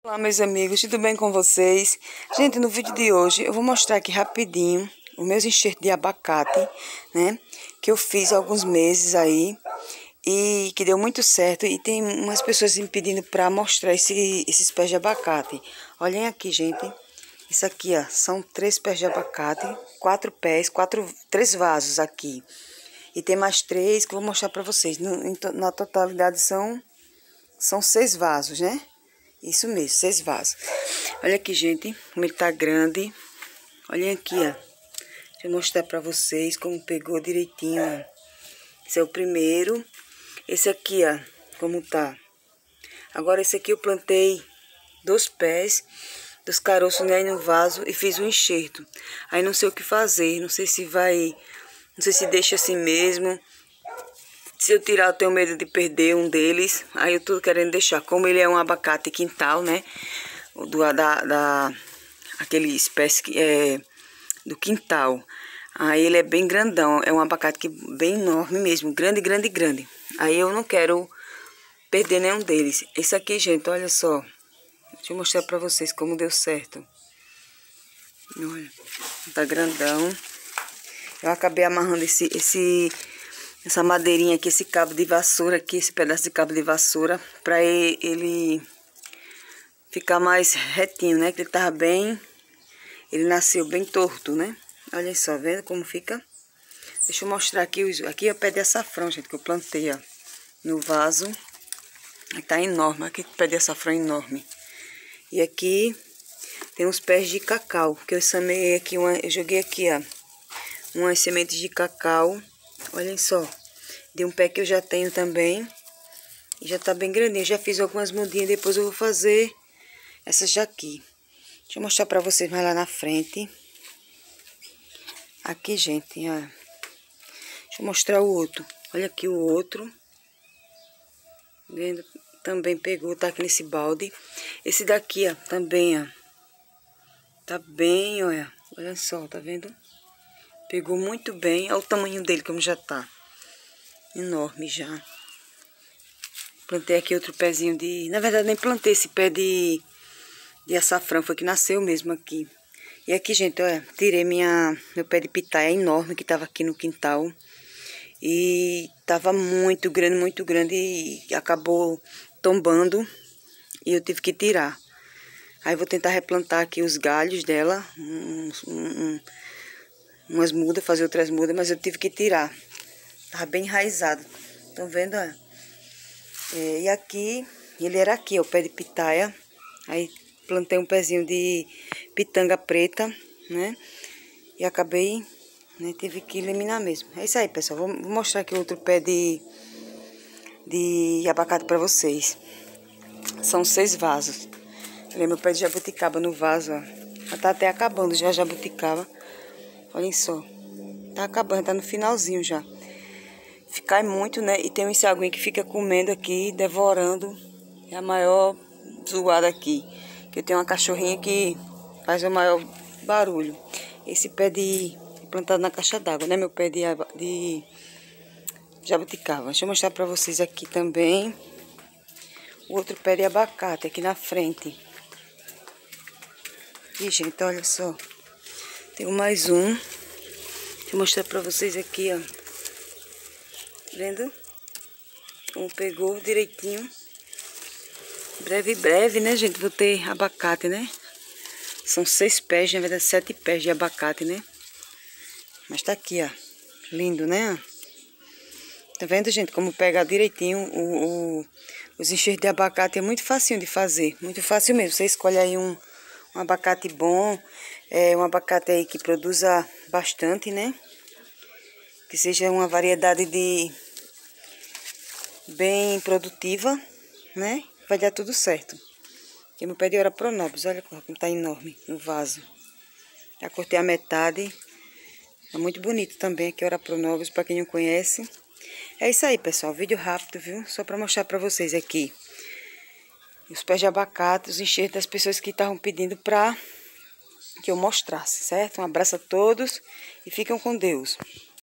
Olá, meus amigos, tudo bem com vocês? Gente, no vídeo de hoje eu vou mostrar aqui rapidinho os meus enxertos de abacate, né? Que eu fiz há alguns meses aí e que deu muito certo. E tem umas pessoas me pedindo para mostrar esses pés de abacate. Olhem aqui, gente. Isso aqui, ó, são 3 pés de abacate, 4 pés, 3 vasos aqui. E tem mais 3 que eu vou mostrar para vocês. Na totalidade são 6 vasos, né? Isso mesmo, 6 vasos. Olha aqui, gente, como ele tá grande. Olhem aqui, ó. Deixa eu mostrar pra vocês como pegou direitinho, ó. Esse é o primeiro. Esse aqui, ó, como tá. Agora esse aqui eu plantei 2 pés dos caroços aí no vaso e fiz um enxerto. Aí não sei o que fazer, não sei se vai... Não sei se deixa assim mesmo. Se eu tirar, eu tenho medo de perder um deles. Aí eu tô querendo deixar. Como ele é um abacate quintal, né? Aquele espécie que é do quintal. Aí ele é bem grandão. É um abacate que bem enorme mesmo. Grande, grande, grande. Aí eu não quero perder nenhum deles. Esse aqui, gente, olha só. Deixa eu mostrar pra vocês como deu certo. Olha, tá grandão. Eu acabei amarrando essa madeirinha aqui, esse cabo de vassoura aqui, esse pedaço de cabo de vassoura, pra ele ficar mais retinho, né? Que ele tava bem, ele nasceu bem torto, né? Olha só, vendo como fica? Deixa eu mostrar aqui, aqui é o pé de açafrão, gente, que eu plantei, ó, no vaso. Tá enorme, aqui o pé de açafrão enorme. E aqui tem uns pés de cacau, que eu semeei aqui, eu joguei aqui, ó, umas sementes de cacau. Olhem só, de um pé que eu já tenho também. E já tá bem grandinho. Já fiz algumas mudinhas, depois eu vou fazer essas daqui. Deixa eu mostrar pra vocês mais lá na frente. Aqui, gente, ó. Deixa eu mostrar o outro. Olha aqui o outro. Vendo? Também pegou, tá aqui nesse balde. Esse daqui, ó, também, ó. Tá bem, olha. Olha só, tá vendo? Pegou muito bem. Olha o tamanho dele, como já tá. Enorme já. Plantei aqui outro pezinho de... Na verdade, nem plantei esse pé de açafrão. Foi que nasceu mesmo aqui. E aqui, gente, olha, tirei meu pé de pitaia enorme que tava aqui no quintal. E tava muito grande e acabou tombando. E eu tive que tirar. Aí vou tentar replantar aqui os galhos dela. Umas mudas, fazer outras mudas, mas eu tive que tirar. Tava bem enraizado. Estão vendo, ó? E aqui, ele era aqui, ó, o pé de pitaia. Aí plantei um pezinho de pitanga preta, né? E acabei, né, tive que eliminar mesmo. É isso aí, pessoal. Vou mostrar aqui outro pé de abacate pra vocês. São 6 vasos. Olha meu pé de jabuticaba no vaso, ó. Já tá até acabando já a jabuticaba. Olhem só. Tá acabando, tá no finalzinho já. Cai muito, né? E tem um saguinho que fica comendo aqui, devorando. É a maior zoada aqui. Que eu tenho uma cachorrinha que faz o maior barulho. Esse pé plantado na caixa d'água, né? Meu pé de jabuticaba. Deixa eu mostrar pra vocês aqui também. O outro pé de abacate aqui na frente. E, gente, olha só. Tem mais um. Deixa eu mostrar pra vocês aqui, ó. Vendo? Como pegou direitinho. Breve, né, gente? Vou ter abacate, né? São 6 pés, na verdade 7 pés de abacate, né? Mas tá aqui, ó. Lindo, né? Tá vendo, gente? Como pegar direitinho os enxertos de abacate. É muito facinho de fazer. Muito fácil mesmo. Você escolhe aí um abacate bom. Um abacate aí que produza bastante, né? Que seja uma variedade bem produtiva, né? Vai dar tudo certo. Aqui meu pé de Orapronobis, olha como tá enorme no vaso. Já cortei a metade. É muito bonito também aqui Orapronobis, para quem não conhece. É isso aí, pessoal. Vídeo rápido, viu? Só para mostrar para vocês aqui os pés de abacate, os enxertos das pessoas que estavam pedindo para que eu mostrasse, certo? Um abraço a todos e fiquem com Deus.